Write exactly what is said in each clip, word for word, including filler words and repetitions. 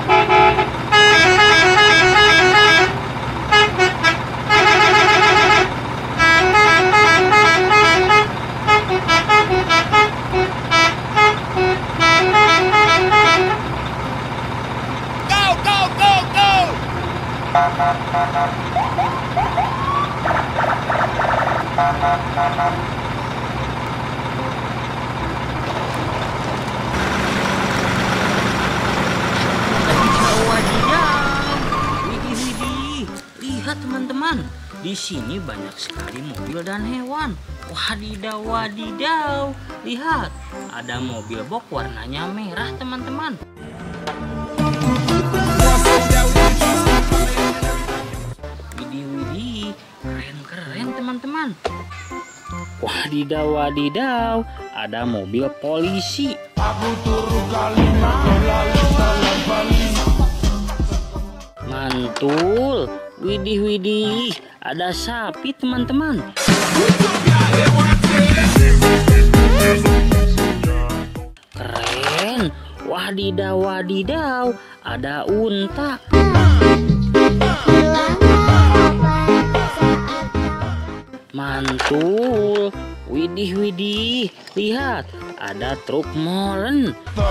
Lihat teman-teman, di sini banyak sekali mobil dan hewan. Wadidaw, wadidaw. Lihat, ada mobil box warnanya merah teman-teman. Widih, widih, keren-keren teman-teman. Wadidaw, wadidaw, ada mobil polisi. Mantul. Widih, widih, ada sapi teman-teman. Keren. Wadidaw, wadidaw, ada unta. Mantul. Widih, widih, lihat, ada truk molen.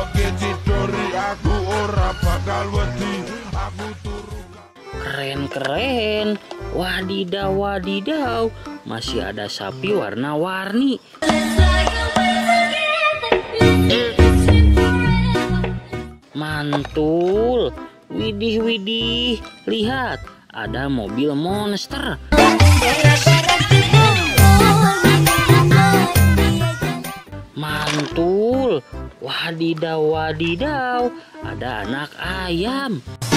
Keren-keren. Wadidaw, wadidaw, masih ada sapi warna-warni. Mantul. Widih, widih, lihat, ada mobil monster. Mantul. Wadidaw, wadidaw, ada anak ayam.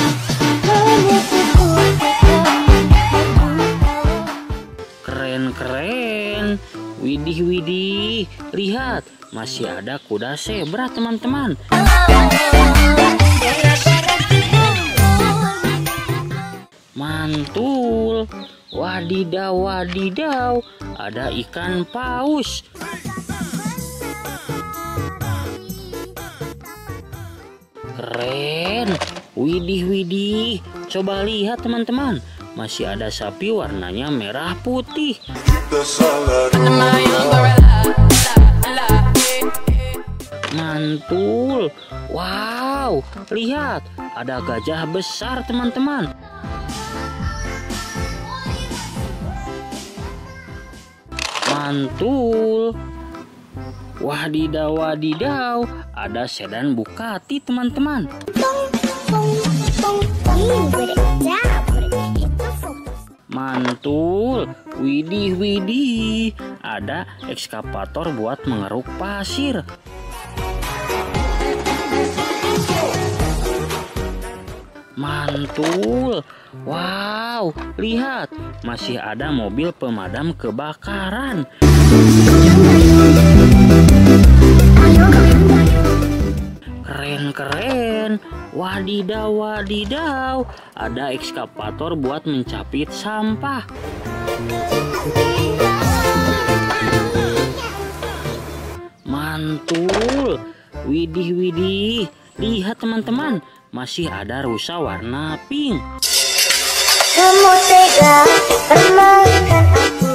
Keren-keren. Widih, widih, lihat, masih ada kuda zebra teman-teman. Mantul. Wadidaw, wadidaw, ada ikan paus. Keren. Widih, widih, coba lihat teman-teman, masih ada sapi warnanya merah putih. Mantul. Wow, lihat, ada gajah besar teman-teman. Mantul. Wadidaw, wadidaw, ada sedan Bugatti teman-teman. Mantul. Widih, widih, ada ekskavator buat mengeruk pasir. Mantul. Wow, lihat, masih ada mobil pemadam kebakaran. Keren-keren. Wadidaw, wadidaw, ada ekskavator buat mencapit sampah. Mantul. Widih, widih, lihat teman-teman, masih ada rusa warna pink. Kamu tega permainkan aku.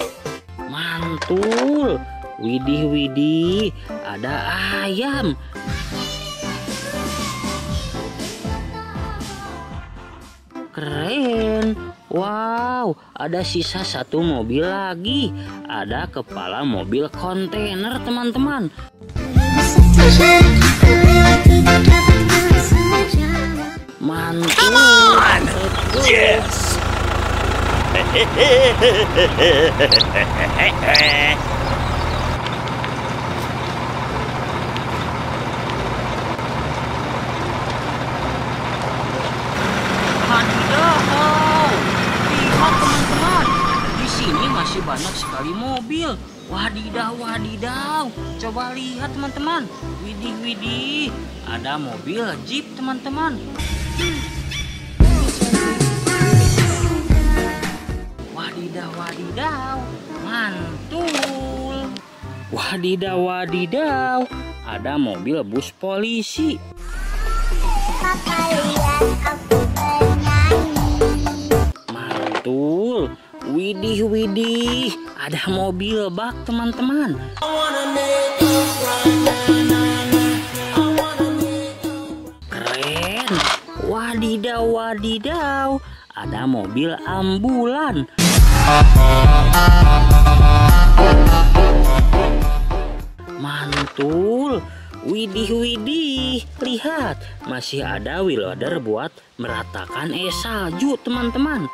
Mantul. Widih, widih, ada ayam. Keren. Wow, ada sisa satu mobil lagi. Ada kepala mobil kontainer teman-teman. Mantul. Yes. Wadidaw, lihat teman-teman, di sini masih banyak sekali mobil. Wadidaw, wadidaw, coba lihat teman-teman. Widih, widih, ada mobil jeep teman-teman. Wadidaw, wadidaw, mantul. Wadidaw, wadidaw, ada mobil bus polisi. papa lihat aku bernyanyi. Mantul. Widih, widih. Ada mobil bak teman-teman. Keren. Wadidaw, wadidaw. Ada mobil ambulan. Mantul. Widih, widih. Lihat, masih ada wheel loader buat meratakan es salju teman-teman.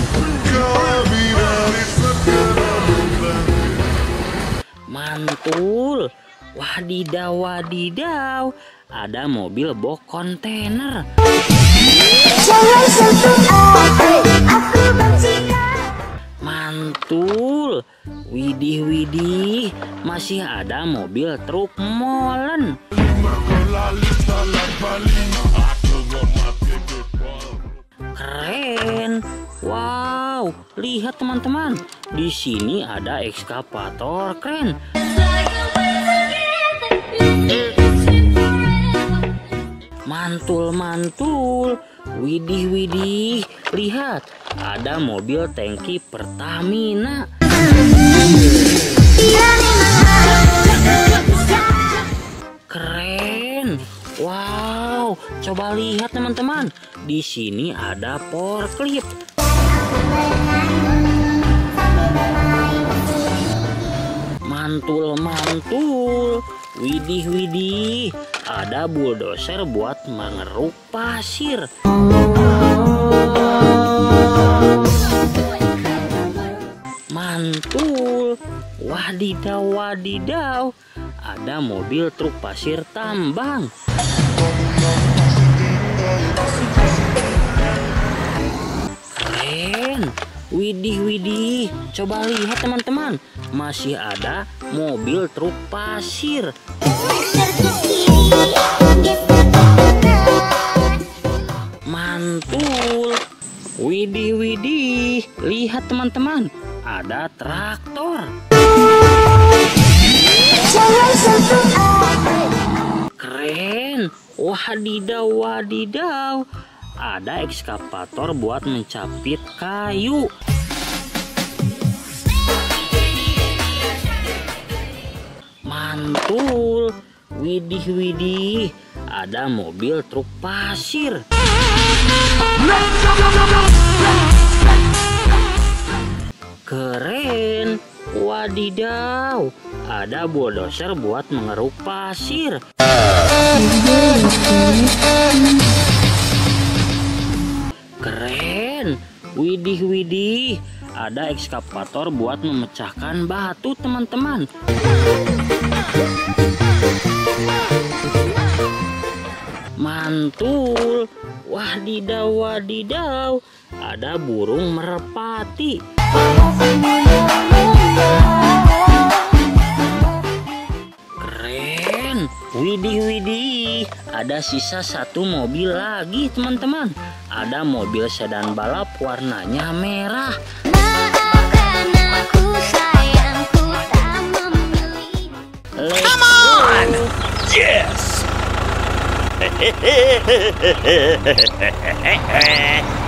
Mantul. Wadidaw, wadidaw. Ada mobil box kontainer. Jangan sentuh aku, aku benci kau. Mantul. Widih, widih. Masih ada mobil truk molen. Keren. Wow, lihat teman-teman. Di sini ada ekskavator keren. Mantul, mantul. Widih, widih. Lihat, ada mobil tangki Pertamina. Keren. Wow, coba lihat teman-teman. Di sini ada forklift. Mantul, mantul. Widih, widih. Ada bulldozer buat mengeruk pasir. Mantul. Wadidaw, wadidaw. Ada mobil truk pasir tambang. Keren. Widih, widih. Coba lihat teman-teman. Masih ada mobil truk pasir. Mantul. Widih, widih. Lihat teman-teman. Ada traktor. Jangan sentuh aku. Keren. Wadidaw, wadidaw. Ada ekskavator buat mencapit kayu. Mantul. Widih, widih. Ada mobil truk pasir. Keren. Wadidaw. Ada bulldozer buat mengeruk pasir. Keren. Widih, widih. Ada ekskavator buat memecahkan batu teman-teman. Mantul. Wadidaw, wadidaw. Ada burung merpati. Keren. Widih, widih. Ada sisa satu mobil lagi teman-teman. Ada mobil sedan balap warnanya merah. Maafkan aku sayangku tak memilih. Let's go. Yes!